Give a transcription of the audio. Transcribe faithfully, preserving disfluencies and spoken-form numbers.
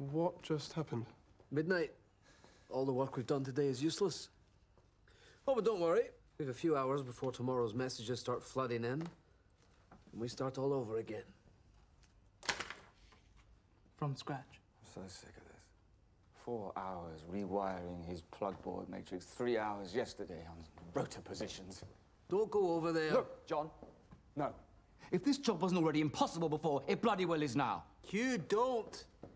What just happened? Midnight. All the work we've done today is useless. Oh, but don't worry. We have a few hours before tomorrow's messages start flooding in. And we start all over again. From scratch. I'm so sick of this. Four hours rewiring his plug board matrix. Three hours yesterday on rotor positions. Don't go over there. Look, John. No. If this job wasn't already impossible before, it bloody well is now. Hugh, don't.